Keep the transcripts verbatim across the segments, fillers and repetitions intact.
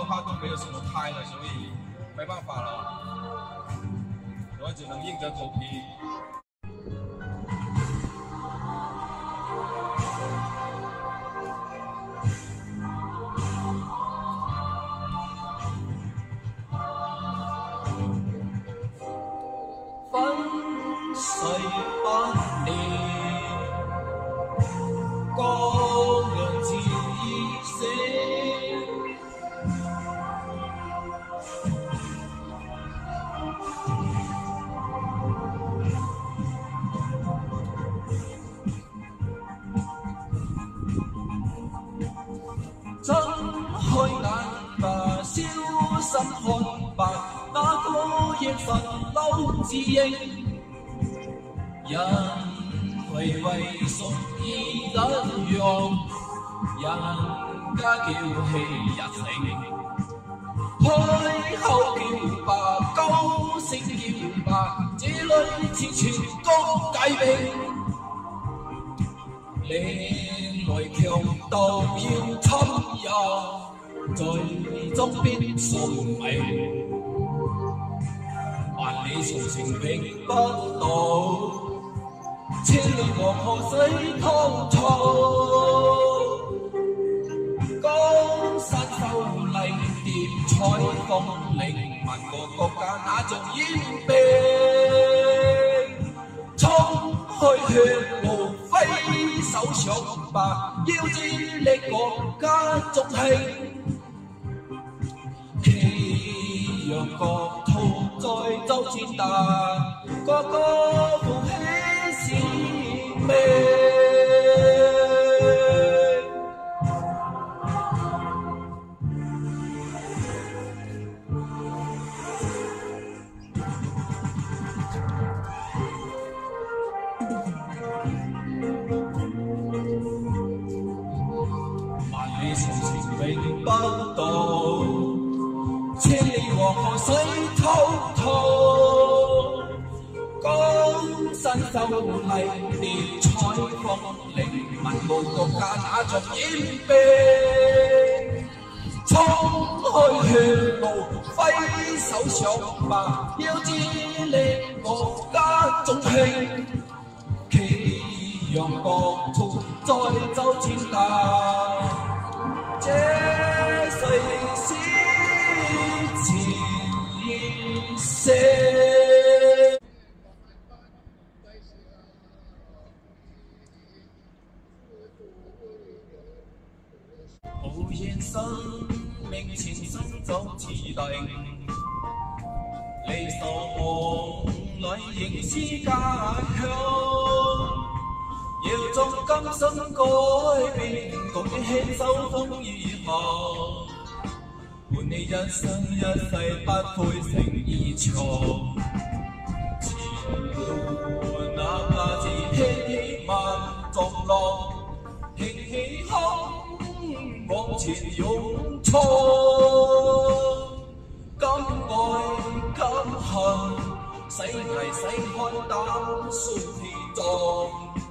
话都没有什么拍了，所以没办法了，我只能硬着头皮。 粉碎不裂，光亮自死。睁開眼吧，小心看吧，那個眼神留自認。 人為為屬意一樣，人家叫氣一聲，開口叫吧，高聲叫吧，這裏似全國戒備。靚來強盜要侵入，最終必送命，萬里長城永不倒。 千里黃河水滔滔，江山秀麗疊彩鳳翎，萬個國家那像煙兵，衝去血路揮手上吧，要致力國家中興，旗揚國土在周踐踏，個個復興。 命萬里長城永不倒，千里黃河水滔滔。 江山秀麗疊彩鳳翎，文武國家那像煙兵，衝開血路揮手上吧，要致力國家中興，旗揚國土在周踐踏，這誰是前世？ 無言生命前生早自定，離愁夢裏仍是家鄉。要將今生改變，共你牽手風雨後，伴你一生一世不悔成意錯。前路哪怕是輕輕萬重浪，輕輕空。 往前勇衝，敢愛敢恨，使危使看膽算氣壯，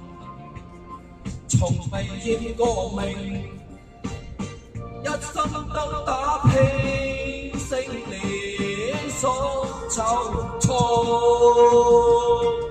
從未厭過命，一心得打拼，勝利所籌措。